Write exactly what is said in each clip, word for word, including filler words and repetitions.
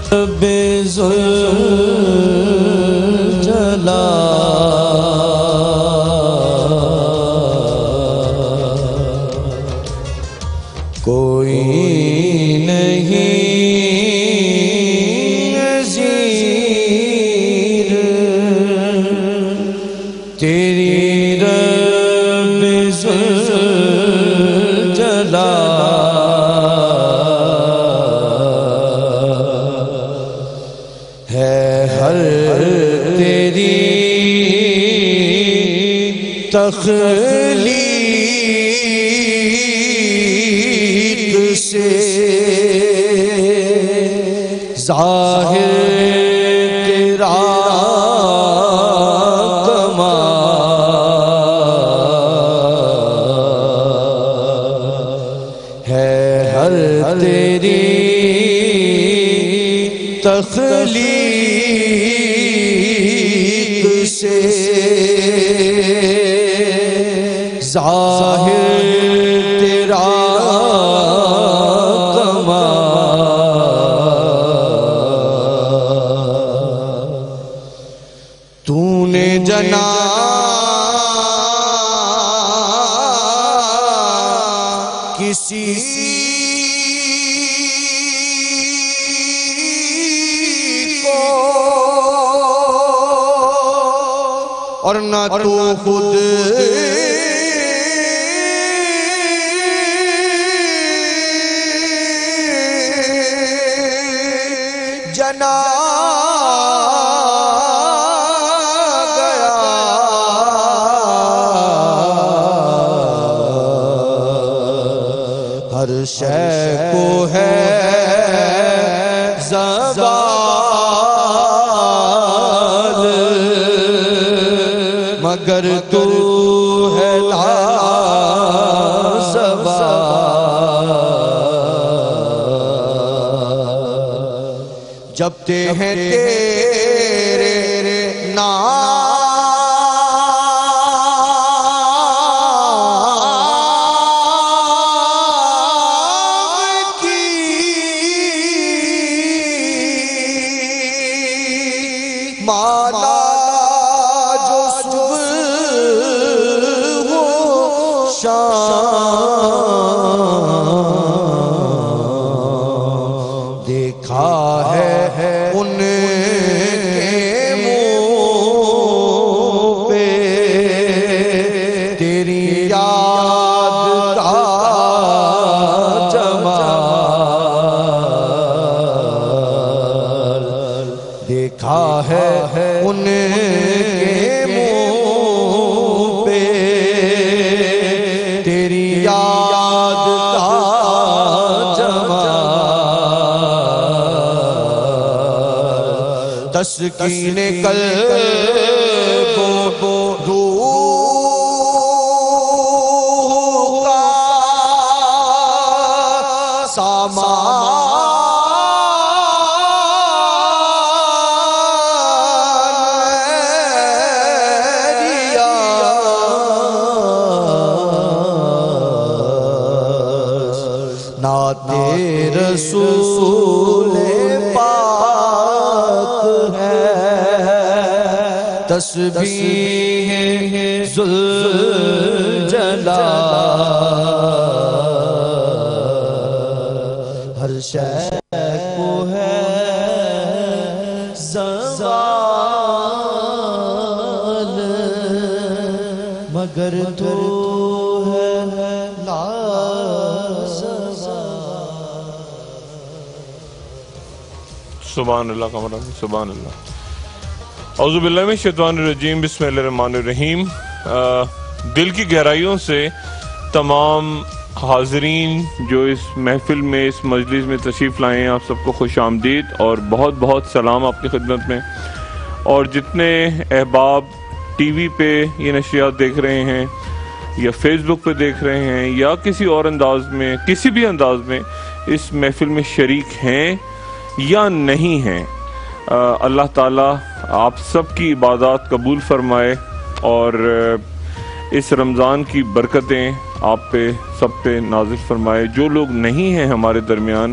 کوئی نہیں نظیر تیری رب ذوالجلال ہے ہر تیری تخلیق سے ظاہر تیرا کمال ہے ہر تیری تخلیق سے ظاہر تیرا تو نے جنا کسی کو اور نہ تو خود جنا ہر شے کو ہے زوال مگر تو ہے لا زوال جب تے ہیں تیرے نام مالا جو صبح ہو شام دیکھا ہے ان کے منہ پہ تیری یاد کا جمال دیکھا ہے ان کے منہ پہ تیری یاد کا جمال تسکین قلب و روح کا سامان نعت رسول پاک ہے تسبیح ذوالجلال ہر شے کو ہے زوال مگر تو ہے لا سبحان اللہ کمرہ سبحان اللہ اعوذ باللہ من الشیطان الرجیم بسم اللہ الرحمن الرحیم دل کی گہرائیوں سے تمام حاضرین جو اس محفل میں اس مجلس میں تشریف لائے ہیں آپ سب کو خوش آمدید اور بہت بہت سلام آپ کی خدمت میں اور جتنے احباب ٹی وی پہ یہ نشریات دیکھ رہے ہیں یا فیس بک پہ دیکھ رہے ہیں یا کسی اور انداز میں کسی بھی انداز میں اس محفل میں شریک ہیں یا نہیں ہیں اللہ تعالیٰ آپ سب کی عبادات قبول فرمائے اور اس رمضان کی برکتیں آپ پہ سب پہ نازل فرمائے جو لوگ نہیں ہیں ہمارے درمیان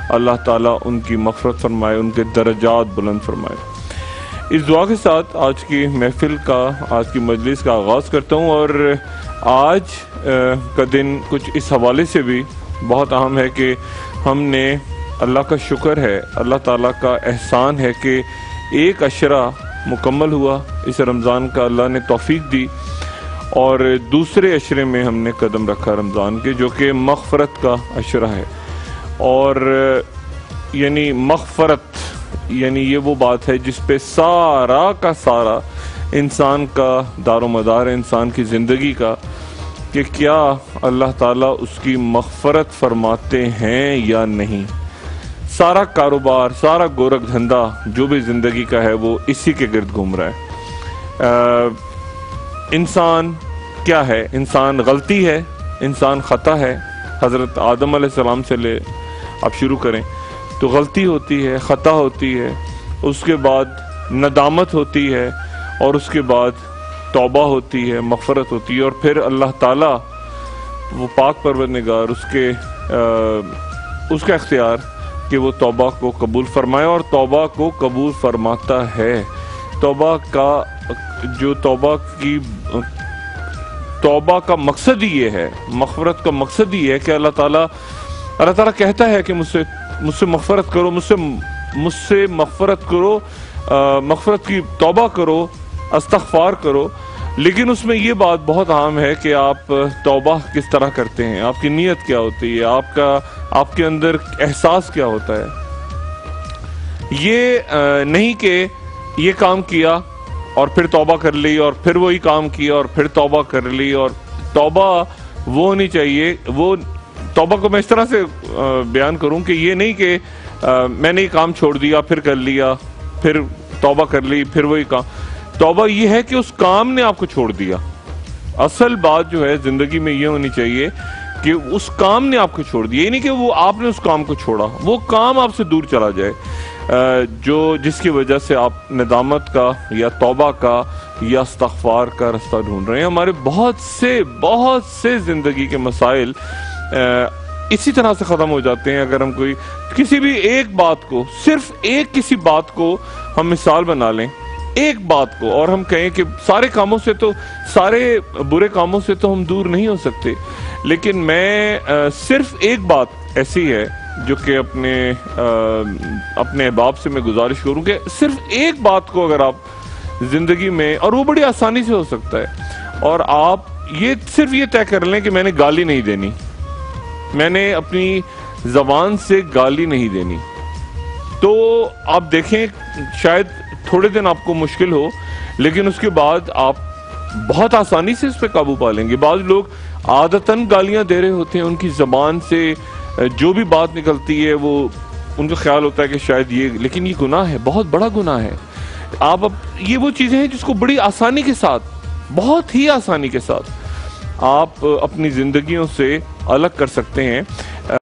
اللہ تعالیٰ ان کی مغفرت فرمائے، ان کے درجات بلند فرمائے۔ اس دعا کے ساتھ آج کی محفل کا، آج کی مجلس کا آغاز کرتا ہوں، اور آج کا دن کچھ اس حوالے سے بھی بہت اہم ہے کہ ہم نے، اللہ کا شکر ہے، اللہ تعالیٰ کا احسان ہے کہ ایک عشرہ مکمل ہوا اس رمضان کا، اللہ نے توفیق دی، اور دوسرے عشرے میں ہم نے قدم رکھا رمضان کے، جو کہ مغفرت کا عشرہ ہے۔ اور یعنی مغفرت یعنی یہ وہ بات ہے جس پہ سارا کا سارا انسان کا دار و مدار ہے، انسان کی زندگی کا، کہ کیا اللہ تعالیٰ اس کی مغفرت فرماتے ہیں یا نہیں۔ سارا کاروبار، سارا گورکھ دھندا جو بھی زندگی کا ہے وہ اسی کے گرد گھوم رہا ہے۔ انسان کیا ہے؟ انسان غلطی ہے، انسان خطا ہے۔ حضرت آدم علیہ السلام سے لے آپ شروع کریں تو غلطی ہوتی ہے، خطا ہوتی ہے، اس کے بعد ندامت ہوتی ہے، اور اس کے بعد توبہ ہوتی ہے، مغفرت ہوتی ہے، اور پھر اللہ تعالیٰ وہ پاک پروردگار، اس کے اس کا اختیار کہ وہ توبہ کو قبول فرمائے، اور توبہ کو قبول فرماتا ہے۔ توبہ کا جو توبہ کی توبہ کا مقصد ہی یہ ہے، مغفرت کا مقصد ہی ہے کہ اللہ تعالیٰ اللہ تعالیٰ کہتا ہے کہ مجھ سے مجھ سے مغفرت کرو، مجھ سے مجھ سے مغفرت کرو، مغفرت کی توبہ کرو، استغفار کرو، لیکن اس میں یہ بات بہت اہم ہے کہ آپ توبہ کس طرح کرتے ہیں، آپ کی نیت کیا ہوتی ہے، آپ کا آپ کے اندر احساس کیا ہوتا ہے۔ یہ نہیں کہ یہ کام کیا اور پھر توبہ کر لی، اور پھر وہی کام کیا اور پھر توبہ کر لی، اور توبہ وہ ہونی چاہیے، وہ توبہ کو میں اس طرح سے بیان کروں کہ یہ نہیں کہ میں نے یہ کام چھوڑ دیا، پھر کر لیا، پھر توبہ کر لی، پھر وہی کام۔ توبہ یہ ہے کہ اس کام نے آپ کو چھوڑ دیا۔ اصل بات جو ہے زندگی میں یہ ہونی چاہیے کہ اس کام نے آپ کو چھوڑ دیا، یہ نہیں کہ وہ آپ نے اس کام کو چھوڑا، وہ کام آپ سے دور چلا جائے، جو جس کی وجہ سے آپ ندامت کا یا توبہ کا یا استغفار کا رستہ ڈھونڈ رہے ہیں۔ ہمارے بہت سے بہت سے زندگی کے مسائل اسی طرح سے ختم ہو جاتے ہیں اگر ہم کوئی کسی بھی ایک بات کو، صرف ایک کسی بات کو ہم مثال بنا لیں، ایک بات کو، اور ہم کہیں کہ سارے کاموں سے تو، سارے برے کاموں سے تو ہم دور نہیں ہو سکتے، لیکن میں صرف ایک بات ایسی ہے جو کہ اپنے اپنے احباب سے میں گزارش کروں کہ صرف ایک بات کو اگر آپ زندگی میں، اور وہ بڑی آسانی سے ہو سکتا ہے، اور آپ یہ صرف یہ طے کر لیں کہ میں نے گالی نہیں دینی، میں نے اپنی زبان سے گالی نہیں دینی، تو آپ دیکھیں شاید تھوڑے دن آپ کو مشکل ہو، لیکن اس کے بعد آپ بہت آسانی سے اس پہ قابو پا لیں گے۔ بعض لوگ عادتاً گالیاں دے رہے ہوتے ہیں، ان کی زبان سے جو بھی بات نکلتی ہے وہ ان کا خیال ہوتا ہے کہ شاید یہ، لیکن یہ گناہ ہے، بہت بڑا گناہ ہے۔ آپ اب یہ وہ چیزیں ہیں جس کو بڑی آسانی کے ساتھ، بہت ہی آسانی کے ساتھ آپ اپنی زندگیوں سے الگ کر سکتے ہیں۔